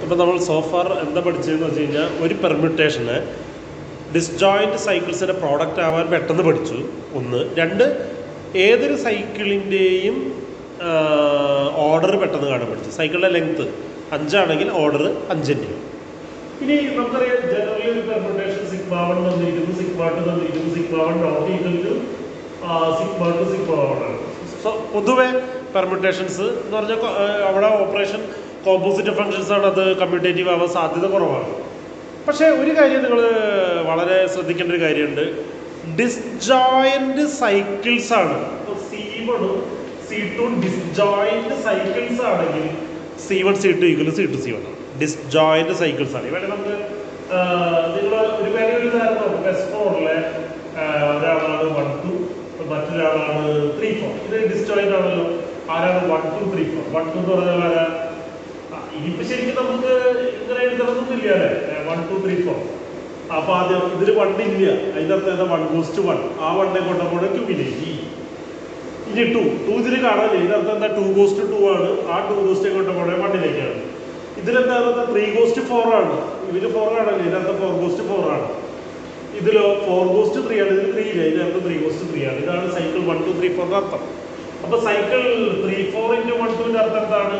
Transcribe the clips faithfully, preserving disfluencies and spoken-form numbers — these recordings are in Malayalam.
ഇപ്പോൾ നമ്മൾ സോഫാർ എന്താ പഠിച്ചതെന്ന് വെച്ച് കഴിഞ്ഞാൽ ഒരു പെർമ്യൂട്ടേഷന് ഡിസ്ജോയിൻറ്റ് സൈക്കിൾസിൻ്റെ പ്രോഡക്റ്റ് ആവാൻ പെട്ടെന്ന് പഠിച്ചു ഒന്ന്. രണ്ട്, ഏതൊരു സൈക്കിളിൻ്റെയും ഓർഡർ പെട്ടെന്ന് കാണാൻ പഠിച്ചു. സൈക്കിളിൻ്റെ ലെങ്ത്ത് അഞ്ചാണെങ്കിൽ ഓർഡർ അഞ്ചിൻ്റെയും. ഇനി നമുക്കറിയാം ജനറലി ഒരു പെർമ്യൂട്ടേഷൻ സിഗ്മ വൺ തന്നിരിക്കുന്നു, സിഗ്മ ടു തന്നിരിക്കുന്നു, sigma one not equal to sigma two sigma one ആണ്. സോ പൊതുവെ പെർമ്യൂട്ടേഷൻസ് എന്ന് പറഞ്ഞാൽ അവിടെ ഓപ്പറേഷൻ കോമ്പോസിറ്റ് ഫങ്ഷൻസ് ആണ്, അത് കമ്മ്യൂട്ടേറ്റീവ് ആവാൻ സാധ്യത കുറവാണ്. പക്ഷേ ഒരു കാര്യം നിങ്ങൾ വളരെ ശ്രദ്ധിക്കേണ്ട ഒരു കാര്യമുണ്ട്, ഡിസ്ജോയിൻറ്റ് സൈക്കിൾസ് ആണ്. സി വണ്ണും സി ടു ഡിസ്ജോയിൻറ്റ് സൈക്കിൾസ് ആണെങ്കിൽ C one C two equal C two C one ആണ്. ഡിസ്ജോയിൻറ്റ് സൈക്കിൾസ് ആണ്. ഇവിടെ നമുക്ക് നിങ്ങൾ ഒരു കാര്യം ഒരു ഉദാഹരണം നോക്കും. എസ് ഫോറിലെ ഒരാളാണ് വൺ ടു, മറ്റൊരാളാണ് ത്രീ ഫോർ. ഇത് ഡിസ്ജോയിൻ്റ് ആണല്ലോ. ആരാണ് one two three four? One two എന്ന് പറഞ്ഞാൽ ആരാ? ഇനിയിപ്പോൾ ശരിക്കും നമുക്ക് ഇങ്ങനെ എഴുതണമെന്നില്ല അല്ലേ, വൺ ടു ത്രീ ഫോർ. അപ്പോൾ ആദ്യം ഇതിൽ വൺ ഇല്ല, അതിൻ്റെ അർത്ഥം എന്താ? One goes to one. ആ വണ്ണെ കൊണ്ടപ്പോൾ ടൂവിലേക്ക്. ഇനി ടു ടു ഇതിൽ കാണാനില്ല, ഇതിൻ്റെ അർത്ഥം എന്താ? ടു ഗോസ് ടു ടു ആണ്. ആ ടു ഗോസ്റ്റ് കൊണ്ടപ്പോൾ വണ്ണിലേക്കാണ്. ഇതിലെന്താ പറയുക? ത്രീ ഗോസ്റ്റ് ഫോർ ആണ്. ഇതിൽ ഫോർ കാണാനില്ല, ഇതിനകത്ത് ഫോർ ഗോസ്റ്റ് ഫോർ ആണ്. ഇതിലോ ഫോർ ഗോസ്റ്റ് ത്രീ ആണ്. ഇതിൽ ത്രീ ഇല്ല, ഇതിനകത്ത് ത്രീ ഗോസ്റ്റ് ത്രീ ആണ്. ഇതാണ് സൈക്കിൾ വൺ ടു ത്രീ ഫോറിൻ്റെ അർത്ഥം. അപ്പോൾ cycle three four into one ടുവിൻ്റെ അർത്ഥം എന്താണ്?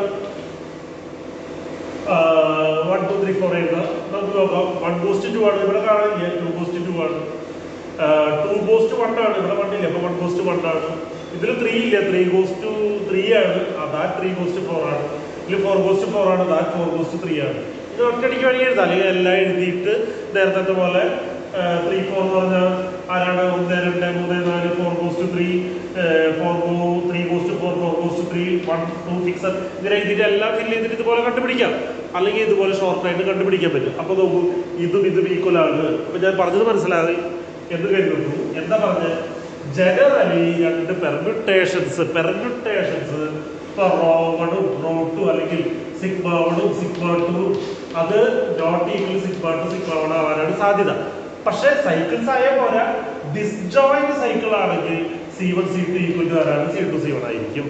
വൺ ടു ത്രീ ഫോർ എഴുതാം. നമുക്ക് നോക്കാം. വൺ ഗോസ്റ്റ് ടു ആണ്, ഇവിടെ കാണാനില്ല. ടു ഗോസ്റ്റ് ടു ആണ്. ടു ഗോസ്റ്റ് വൺ ആണ്, ഇവിടെ വണ്ണില്ല, അപ്പോൾ വൺ ഗോസ്റ്റ് വൺ ആണ്. ഇതിൽ ത്രീ ഇല്ല, ത്രീ ഗോസ്റ്റ് ത്രീ ആണ്. അതാ ത്രീ ഗോസ്റ്റ് ഫോർ ആണ്. ഇതിൽ ഫോർ ഗോസ്റ്റ് ഫോർ ആണ്, അതാ ഫോർ ഗോസ്റ്റ് ത്രീ ആണ്. ഇത് ഒറ്റയടിക്ക് വേണമെങ്കിൽ എഴുതാം, അല്ലെങ്കിൽ എല്ലാം എഴുതിയിട്ട് നേരത്തെ പോലെ ത്രീ ഫോർ എന്ന് പറഞ്ഞാൽ ആരാണ്? ഒന്ന് രണ്ട് മൂന്ന് നാല്, four goes to three, four go three goes to four, four goes to three, one two six, ഇങ്ങനെ എഴുതിയിട്ട് എല്ലാം ഫില്ല് ചെയ്തിട്ട് ഇതുപോലെ കണ്ടുപിടിക്കാം. അല്ലെങ്കിൽ ഇതുപോലെ ഷോർട്ടായിട്ട് കണ്ടുപിടിക്കാൻ പറ്റും. അപ്പോൾ നോക്കൂ, ഇതും ഇതും ഈക്വൽ ആണ്. അപ്പോൾ ഞാൻ പറഞ്ഞത് മനസ്സിലായി എന്ന് കരുതുന്നു. എന്താ പറഞ്ഞത്? ജനറലി രണ്ട് പെർമ്യൂട്ടേഷൻസ് പെർമ്യൂട്ടേഷൻസ് ഇപ്പോൾ റോ വണ്ണും റോ ടു അല്ലെങ്കിൽ സിഗ്മ വണ്ണും സിഗ്മ ടു അത് not equal sigma two sigma one ആവാനാണ് സാധ്യത. പക്ഷേ സൈക്കിൾസ് ആയ പോലെ ഡിസ്ജോയിന്റ് സൈക്കിൾ ആണെങ്കിൽ C one C two equal to ആരാണ്? സി ടു സി വൺ ആയിരിക്കും.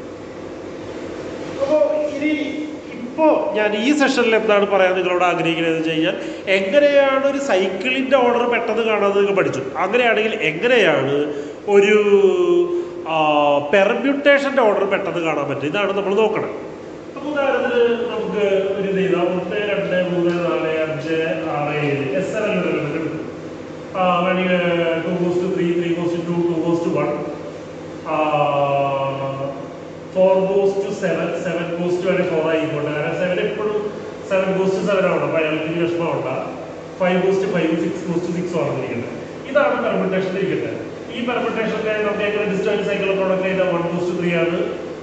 അപ്പോൾ ഇനി ഇപ്പോൾ ഞാൻ ഈ സെഷനിൽ എന്താണ് പറയാൻ നിങ്ങളോട് ആഗ്രഹിക്കുന്നത് വെച്ച് കഴിഞ്ഞാൽ, എങ്ങനെയാണ് ഒരു സൈക്കിളിൻ്റെ ഓർഡർ പെട്ടെന്ന് കാണാൻ നിങ്ങൾ പഠിച്ചു. അങ്ങനെയാണെങ്കിൽ എങ്ങനെയാണ് ഒരു പെർമ്യൂട്ടേഷൻ്റെ ഓർഡർ പെട്ടെന്ന് കാണാൻ പറ്റും, ഇതാണ് നമ്മൾ നോക്കണം. അപ്പോൾ ഉദാഹരണത്തിന് നമുക്ക് ഒരു ഇത് ചെയ്താൽ ഒന്ന് രണ്ട് മൂന്ന് നാല് അഞ്ച് ആറ് ഏഴ് എസ് എൽ എടുക്കും. വേണമെങ്കിൽ two goes to three, three goes to two, two goes to one, four goes to seven, seven goes to വേണമെങ്കിൽ ഫോർ ആയിക്കോട്ടെ. കാരണം സെവൻ എപ്പോഴും സെവൻ ഗോസ്റ്റ് സെവൻ ആവണം, അപ്പോൾ അയാൾക്ക് വിഷമമുണ്ട. Five goes to five, six goes to six ആണെന്നിരിക്കട്ടെ. ഇതാണ് പെർമ്യൂട്ടേഷൻ ഇരിക്കട്ടെ. ഈ പെർമ്യൂട്ടേഷനൊക്കെ നമുക്ക് എങ്ങനെ ഡിസ്റ്റൻസ് സൈക്കിൾ പ്രോഡക്റ്റ് ചെയ്താൽ വൺ ഗോസ്റ്റ് ത്രീ ആണ്.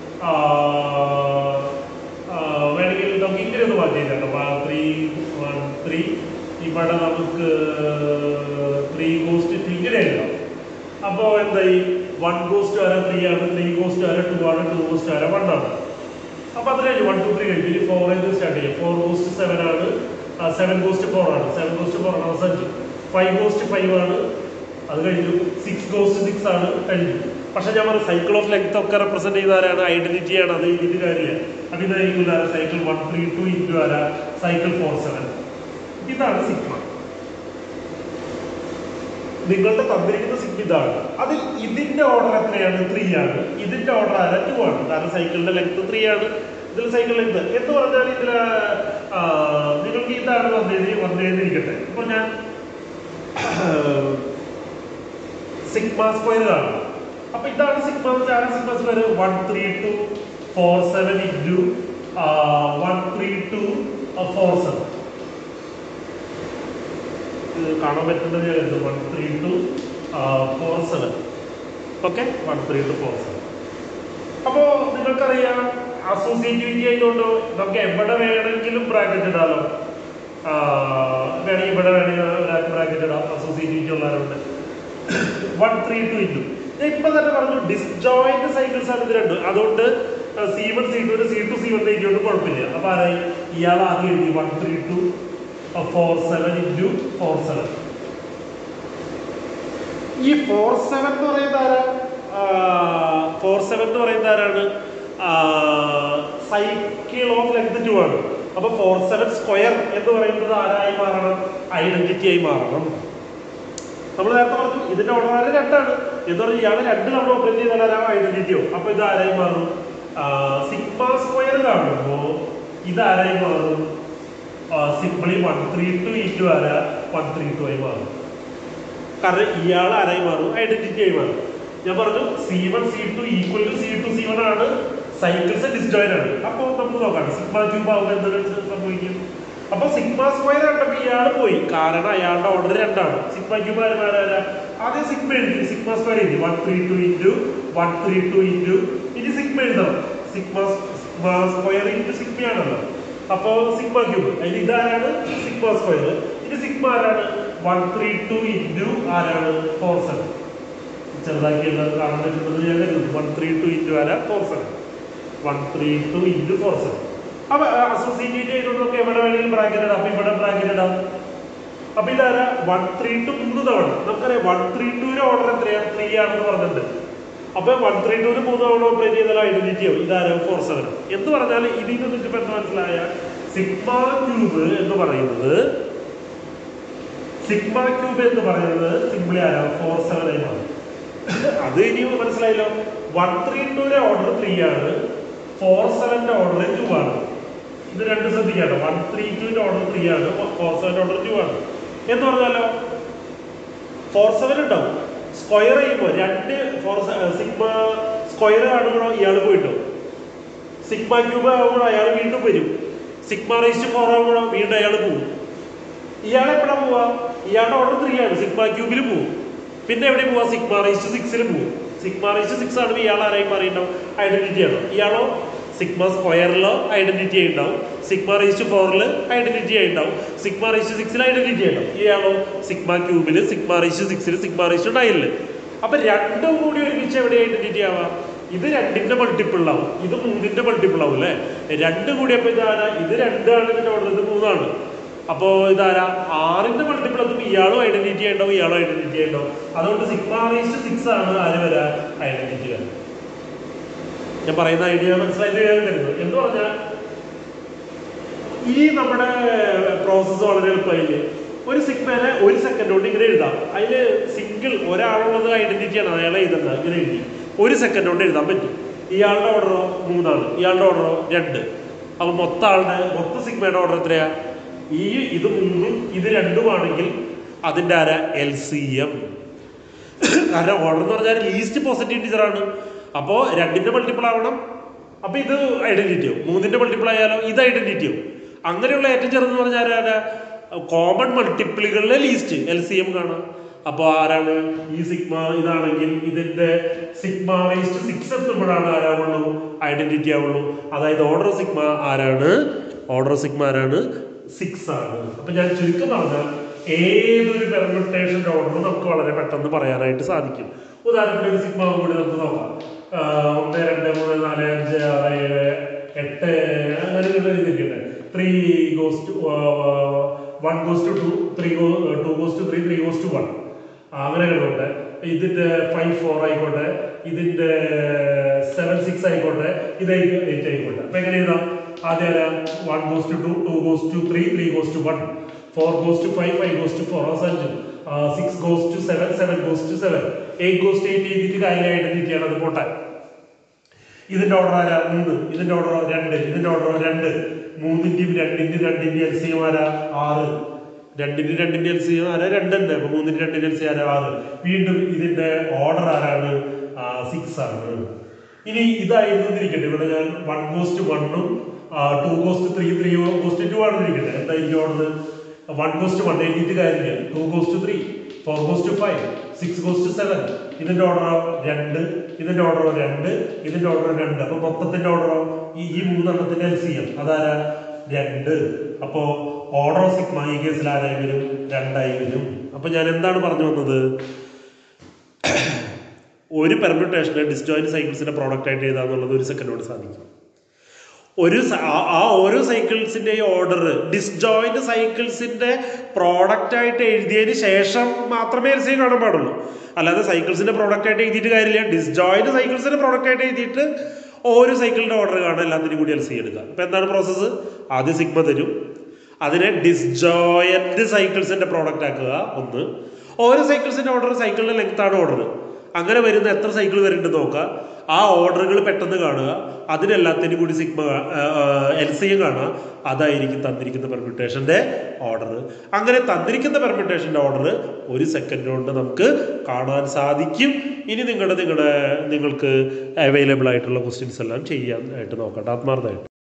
വേണമെങ്കിൽ നമുക്ക് ഇങ്ങനെ ഒന്ന് മാറ്റി ചെയ്തേക്കാം. ത്രീ വൺ ത്രീ, ഇവിടെ നമുക്ക് ത്രീ ഗോസ്റ്റ് ടു ഇങ്ങനെ എഴുതാം. അപ്പോൾ എന്തായി? വൺ ഗോസ്റ്റ് വരെ ത്രീ ആണ്, ത്രീ ഗോസ്റ്റ് വരെ ടു ആണ്, ടു ഗോസ്റ്റ് വരെ വൺ ആണ്. അപ്പോൾ അത് കഴിഞ്ഞു, വൺ ടു ത്രീ കഴിഞ്ഞു. ഇനി ഫോർ എന്ന് സ്റ്റാർട്ട് ചെയ്യും. ഫോർ ഗോസ്റ്റ് സെവൻ ആണ്, സെവൻ ഗോസ്റ്റ് ഫോർ ആണ്, സെവൻ ഗോസ്റ്റ് ഫോർ ആണ് അവസാനിച്ചു. ഫൈവ് ഗോസ്റ്റ് ഫൈവ് ആണ്, അത് കഴിഞ്ഞു. സിക്സ് ഗോസ്റ്റ് സിക്സ് ആണ്, കഴിഞ്ഞു. പക്ഷെ ഞാൻ പറഞ്ഞു സൈക്കിൾ ഓഫ് ലെങ്ത് ഒക്കെ റെപ്രസെന്റ് ചെയ്ത ആരാണ്? ഐഡന്റിറ്റിയാണ്. അത് ഇതിന്റെ കാര്യമില്ല. അപ്പം ഇതായിരിക്കും cycle one three two into ആരാ? Cycle four seven. ഇതാണ് സിഗ്മ. നിങ്ങളുടെ തന്നിരിക്കുന്ന സിഗ്മ ഇതാണ്. അതിൽ ഇതിന്റെ ഓർഡർ എത്രയാണ്? ത്രീ ആണ്. ഇതിന്റെ ഓർഡർ ആരാ? ടു ആണ്. കാരണം സൈക്കിളിന്റെ ലെങ്ത് ത്രീ ആണ്. ഇതിൽ സൈക്കിൾ ലെങ്ത് എന്ന് പറഞ്ഞാൽ ഇതിൽ നിങ്ങൾക്ക് ഇതാണ് വന്നേരി വന്നേന്നിരിക്കട്ടെ. ഇപ്പൊ ഞാൻ സിഗ്മ സ്ക്വയർ കാണും. അപ്പൊ ഇതാണ് sigma. Sigma square one three two four seven into one three two four seven. കാണാൻ പറ്റുന്നത് ഞാൻ one three two four seven. Okay, one three two four seven. അപ്പോൾ നിങ്ങൾക്കറിയാം അസോസിയേറ്റിവിറ്റി ആയതുകൊണ്ട് നമുക്ക് എവിടെ വേണമെങ്കിലും ബ്രാക്കറ്റ് ഇടാമല്ലോ. വേണമെങ്കിൽ ഇവിടെ വേണമെങ്കിൽ ബ്രാക്കറ്റ് ഇടാം. അസോസിയേറ്റിവിറ്റി ഉള്ളവരുണ്ട്. വൺ ത്രീ ടു ഇൻറ്റു ഞാൻ ഇപ്പം തന്നെ പറഞ്ഞു ഡിസ്ജോയിന്റ് സൈക്കിൾസ് ആണ് ഇത് രണ്ടും. അതുകൊണ്ട് C one C two C two C one എഴുതിയോണ്ട് കുഴപ്പമില്ല. അപ്പോൾ ആരായി? ഇയാൾ ആദ്യം എഴുതി one three two four seven into four seven. ഈ ഫോർ സെവൻ എന്ന് പറയുന്നത് ആരാ? ഫോർ സെവൻ എന്ന് പറയുന്നത് ആരാണ്? സൈക്കിൾ ഓഫ് ലെങ്ത് ടു ആണ്. അപ്പൊ ഫോർ സെവൻ സ്ക്വയർ എന്ന് പറയുന്നത് ആരായി മാറണം? ഐഡന്റിറ്റി ആയി മാറണം. നമ്മൾ നേരത്തെ പറഞ്ഞു ഇതിന്റെ ഓർഡർ ആര് രണ്ടാണ് എന്ന് പറഞ്ഞാൽ ഇയാളെ രണ്ട് നമ്മൾ ഓപ്പറേറ്റ് ചെയ്താൽ ആരാ ഐഡന്റിറ്റിയോ. അപ്പൊ ഇത് ആരായി മാറും? സിഗ്മ സ്ക്വയർ കാണുമ്പോ ഇത് ആരായി മാറും? Simply one three two into ആരാ വൺ ത്രീ ടു ആയി മാറും. കാരണം ഇയാൾ ആരായി മാറും? ഐഡന്റിറ്റി ആയി മാറും. ഞാൻ പറഞ്ഞു C one C two equal to C two C one ആണ്, സൈക്കിൾസ് ഡിസ്ജോയിന്റ് ആണ്. അപ്പൊ നമുക്ക് നോക്കാം സിഗ്മ ക്യൂബ് ആവുമ്പോൾ എന്തെങ്കിലും സംഭവിക്കും. അപ്പൊ സിഗ്മ സ്ക്വയർ കണ്ടപ്പോ ഇയാൾ പോയി, കാരണം അയാളുടെ ഓർഡർ രണ്ടാണ്. സിഗ്മ ക്യൂബ് ആരാ? ആദ്യം സിഗ്മ എഴുതി, സിഗ്മ സ്ക്വയർ എഴുതി one three two into one three two into ഇനി സിഗ്മ എഴുതണം. സിഗ്മ സിഗ്മ സ്ക്വയർ ഇൻറ്റു സിഗ്മയാണല്ലോ. അപ്പോ സിഗ്മ ക്യൂബ് അതിൽ ഇതാരാണ്? Sigma square. ഇനി സിഗ്മ ആരാണ്? വൺ ത്രീ ടു ഇൻറ്റു ആരാണ്? Four seven. ചെറുതാക്കി കാണാൻ പറ്റുന്നത് ഞാൻ കരുതുന്നു. വൺ ത്രീ ടു ഇൻറ്റു ആരാ? Four seven. One three two into four seven. അപ്പൊ അസോസിയേറ്റ് ചെയ്തോണ്ടൊക്കെ എവിടെ വേണമെങ്കിലും ബ്രാക്കറ്റ് ഇടാം. അപ്പൊ ഇവിടെ ബ്രാക്കറ്റ് ഇടാം. അപ്പൊ ഇതാരാ? വൺ ത്രീ ടു മൂന്ന് തവണ. നമുക്കറിയാം വൺ ത്രീ ടുവിന്റെ ഓർഡർ എത്രയാ? ത്രീ ആണെന്ന് പറഞ്ഞിട്ടുണ്ട്. അപ്പൊ വൺ ത്രീ ടുവിന് മൂന്ന് തവണ ഓപ്പറേറ്റ് ചെയ്താൽ ഐഡന്റിറ്റിയോ ഇതാരോ ഫോർ സെവൻ. എന്ന് പറഞ്ഞാൽ ഇതിൽ നിന്ന് നിങ്ങൾക്ക് ഇപ്പൊ എന്താ മനസ്സിലായ? സിഗ്മ ക്യൂബ് എന്ന് പറയുന്നത് സിഗ്മ ക്യൂബ് എന്ന് പറയുന്നത് സിംപിളി ആരാ? ഫോർ സെവൻ ആയി മാറും. അത് ഇനി മനസ്സിലായല്ലോ. വൺ ത്രീ ടുവിന്റെ ഓർഡർ ത്രീ ആണ്, ഫോർ സെവന്റെ ഓർഡർ ടു ആണ്. ഇത് രണ്ട് ശ്രദ്ധിക്കാട്ടോ. വൺ ത്രീ ടുവിന്റെ ഓർഡർ ത്രീ ആണ്, ഫോർ സെവന്റെ ഓർഡർ ടു ആണ്. എന്ന് പറഞ്ഞാലോ ഫോർ സെവൻ ഉണ്ടാവും. സ്ക്വയർ ചെയ്യുമ്പോൾ രണ്ട് ഫോർ സിഗ്മ സ്ക്വയർ ആകുമ്പോഴോ ഇയാൾ പോയിട്ടോ. സിഗ്മ ക്യൂബ് ആകുമ്പോഴോ അയാൾ വീണ്ടും വരും. സിഗ്മ റൈസ് ഫോർ ആകുമ്പോഴോ വീണ്ടും അയാൾ പോകും. ഇയാൾ എപ്പോഴാ പോവാ? ഇയാളുടെ ഓർഡർ ത്രീ ആണ്, സിഗ്മ ക്യൂബിൽ പോകും. പിന്നെ എവിടെ പോവാ? സിഗ്മ റൈസ് സിക്സിൽ പോകും. സിഗ്മ റൈസ് സിക്സ് ആണ് ഇയാൾ ആരായി മാറിയിട്ടുണ്ടാവും? ഐഡന്റിറ്റി ആണോ? ഇയാളോ സിഗ്മ സ്ക്വയറിലോ ഐഡന്റിറ്റി ആയി ഉണ്ടാവും, സിഗ്മ റൈസ് ഫോറിൽ ഐഡന്റിറ്റി ആയി ഉണ്ടാവും, സിഗ്മ റൈസ് സിക്സിൽ ഐഡന്റിറ്റി ആയി ഉണ്ടാവും. ഇയാളോ സിഗ്മ ക്യൂബില്, സിഗ്മ റൈസ് സിക്സിൽ, സിഗ്മ റൈസ് നയനില്. അപ്പൊ രണ്ടും കൂടി ഒരുമിച്ച് എവിടെ ഐഡന്റിറ്റി ആവാം? ഇത് രണ്ടിന്റെ മൾട്ടിപ്പിൾ ആവും, ഇത് മൂന്നിന്റെ മൾട്ടിപ്പിൾ ആവും അല്ലെ. രണ്ടും കൂടി അപ്പൊ ഇതാരാ? ഇത് രണ്ടാണ് ഇതിന്റെ ഓർഡർ, ഇത് മൂന്നാണ്. അപ്പോ ഇതാരാ? ആറിന്റെ മൾട്ടിപ്പിൾ എത്തും ഇയാളും ഐഡന്റിറ്റി ആയിട്ടുണ്ടാവും, ഇയാളും ഐഡന്റിറ്റി ആയിട്ടുണ്ടാവും. അതുകൊണ്ട് സിഗ്മ റൈസ് സിക്സ് ആണ് ആര് വരാ? ഐഡന്റിറ്റി വരാം. ഞാൻ പറയുന്ന ഐഡിയ മനസ്സിലായിട്ട് കരുതുന്നു. എന്ന് പറഞ്ഞാൽ ഈ നമ്മുടെ പ്രോസസ്സ് വളരെ എളുപ്പമായില്ലേ. ഒരു സിഗ്മേനെ ഒരു സെക്കൻഡ് കൊണ്ട് ഇങ്ങനെ എഴുതാം. അതില് സിംഗിൾ ഒരാളുള്ളത് ഐഡന്റിറ്റിയാണ്, അയാളെ എഴുതണ്ട. ഇങ്ങനെ എഴുതി ഒരു സെക്കൻഡ് കൊണ്ട് എഴുതാൻ പറ്റും. ഇയാളുടെ ഓർഡറോ മൂന്നാണ്, ഇയാളുടെ ഓർഡറോ രണ്ട്. അപ്പൊ മൊത്തം ആളുടെ മൊത്തം സിഗ്മയുടെ ഓർഡർ എത്രയാ? ഈ ഇത് മൂന്നും ഇത് രണ്ടുമാണെങ്കിൽ അതിന്റെ ആരാ? L C M. കാരണം ഓർഡർ എന്ന് പറഞ്ഞാൽ ലീസ്റ്റ് പോസിറ്റീവ് ടീച്ചർ ആണ്. അപ്പോ രണ്ടിന്റെ മൾട്ടിപ്പിൾ ആവണം, അപ്പൊ ഇത് ഐഡന്റിറ്റിയോ. മൂന്നിന്റെ മൾട്ടിപ്പിൾ ആയാലോ ഇത് ഐഡന്റിറ്റിയോ. അങ്ങനെയുള്ള ഏറ്റവും ചെറുതെന്ന് പറഞ്ഞാൽ ആരാ? കോമൺ മൾട്ടിപ്പിളുകളിലെ ലീസ്റ്റ് എൽ സി എം കാണാം. അപ്പൊ ആരാണ്? ഈ സിഗ്മ ഇതാണെങ്കിൽ ഇതിന്റെ സിഗ്മ റൈസ് സിക്സ് എത്തുമ്പോഴാണ് ആരാവുള്ളൂ? ഐഡന്റിറ്റി ആവുള്ളൂ. അതായത് ഓർഡർ സിഗ്മ ആരാണ്? ഓർഡർ സിഗ്മ ആരാണ്? സിക്സ് ആണ്. അപ്പൊ ഞാൻ ചുരുക്കം പറഞ്ഞാൽ ഏതൊരു പെർമ്യൂട്ടേഷന്റെ ഓർഡറും നമുക്ക് വളരെ പെട്ടെന്ന് പറയാനായിട്ട് സാധിക്കും. ഉദാഹരണത്തിന് ഒരു സിഗ്മ കൂടി നമുക്ക് നോക്കാം. ഒന്ന് രണ്ട് മൂന്ന് നാല് അഞ്ച് ആറ് ഏഴ് എട്ട് അങ്ങനെ എഴുതിയിട്ടുണ്ട്. Three goes to one goes to two, three go to goes to three, three goes to one, അങ്ങനെ ഉണ്ട്. ഇതിന്റെ ഫൈവ് ഫോർ ആയിക്കോട്ടെ, ഇതിന്റെ സെവൻ സിക്സ് ആയിക്കോട്ടെ, ഇത് എയ്റ്റ് ആയിക്കോട്ടെ. അപ്പൊ എങ്ങനെ എഴുതാം? ആദ്യം ആരാ? One goes to two, two goes to three, three goes to one, four goes to five, five goes to four, അവസാനിച്ചു. Six goes to seven, seven goes to seven, eight goes to eight എഴുതിയിട്ട് കാര്യം ഐഡന്റിറ്റിയാണ് അത് പോട്ടെ. ഇതിന്റെ ഓർഡർ ആരാ? മൂന്ന്. ഇതിന്റെ ഓർഡർ രണ്ട്. ഇതിന്റെ ഓർഡർ രണ്ട്. മൂന്നിന്റെയും രണ്ടിന്റെയും രണ്ടിന്റെ എൽ സി എം ആരാ? ആറ്. രണ്ടിന്റെ രണ്ടിന്റെ എൽ സി എം ആരാ? രണ്ടുണ്ട്. അപ്പൊ മൂന്നിന്റെ രണ്ടിന്റെ എൽ സി ആരാ? ആറ്. വീണ്ടും ഇതിന്റെ ഓർഡർ ആരാണ്? സിക്സ് ആണ്. ഇനി ഇതായിരുന്നു ഇരിക്കട്ടെ. ഇവിടെ ഞാൻ വൺ ഗോസ്റ്റ് വണ്ണും two goes to three, three goes to two ആണ് ഇരിക്കട്ടെ. എന്തായിരിക്കും ഓർഡർ? വൺ ഗോസ്റ്റ് വൺ എഴുതിയിട്ട് കാര്യമില്ല. Two goes to three, four goes to five, six goes to seven. ഇതിന്റെ ഓർഡറോ രണ്ട്, ഇതിന്റെ ഓർഡറോ രണ്ട്, ഇതിന്റെ ഓർഡറോ രണ്ട്. അപ്പൊ മൊത്തത്തിന്റെ ഓർഡറോ ഈ മൂന്നെണ്ണത്തിന്റെ എൽ സി എം അതാരാ? രണ്ട്. അപ്പോ ഓർഡർ ഓഫ് സിഗ്മ ഈ കേസിൽ ആരായി വരും? രണ്ടായി വരും. അപ്പൊ ഞാൻ എന്താണ് പറഞ്ഞു വന്നത്? ഒരു പെർമ്യൂട്ടേഷനെ ഡിസ്ജോയിന്റ് സൈക്കിൾസിന്റെ പ്രോഡക്റ്റ് ആയിട്ട് എഴുതാന്നുള്ളത് ഒരു സെക്കൻഡ് കൊണ്ട് സാധിക്കും. ഒരു ആ ഓരോ സൈക്കിൾസിന്റെയും ഓർഡർ ഡിസ്ജോയിന്റ് സൈക്കിൾസിന്റെ പ്രോഡക്റ്റ് ആയിട്ട് എഴുതിയതിന് ശേഷം മാത്രമേ എൽ സി എം കാണാൻ പാടുള്ളൂ. അല്ലാതെ സൈക്കിൾസിന്റെ പ്രോഡക്റ്റ് ആയിട്ട് എഴുതിയിട്ട് കാര്യമില്ല. ഡിസ്ജോയിന്റ് സൈക്കിൾസിന്റെ പ്രോഡക്റ്റ് ആയിട്ട് എഴുതിയിട്ട് ഓരോ സൈക്കിളിൻ്റെ ഓർഡർ കാണാൻ എല്ലാത്തിനും കൂടി എൽ സി എടുക്കുക. അപ്പോൾ എന്താണ് പ്രോസസ്സ്? ആദ്യം സിഗ്മ തരും, അതിനെ ഡിസ്ജോയൻറ്റ് സൈക്കിൾസിൻ്റെ പ്രോഡക്റ്റ് ആക്കുക ഒന്ന്. ഓരോ സൈക്കിൾസിൻ്റെ ഓർഡർ സൈക്കിളിൻ്റെ ലെങ്ത്താണ് ഓർഡർ. അങ്ങനെ വരുന്ന എത്ര സൈക്കിൾ വരുന്നുണ്ട് നോക്കുക, ആ ഓർഡറുകൾ പെട്ടെന്ന് കാണുക, അതിനെല്ലാത്തിനും കൂടി സിഗ്മ എൽ സി എം കാണുക. അതായിരിക്കും തന്നിരിക്കുന്ന പെർമ്യൂട്ടേഷൻ്റെ ഓർഡർ. അങ്ങനെ തന്നിരിക്കുന്ന പെർമ്യൂട്ടേഷൻ്റെ ഓർഡർ ഒരു സെക്കൻഡ് കൊണ്ട് നമുക്ക് കാണാൻ സാധിക്കും. ഇനി നിങ്ങളുടെ നിങ്ങളുടെ നിങ്ങൾക്ക് അവൈലബിൾ ആയിട്ടുള്ള ക്വസ്റ്റ്യൻസ് എല്ലാം ചെയ്യാനായിട്ട് നോക്കട്ടെ ആത്മാർത്ഥമായിട്ട്.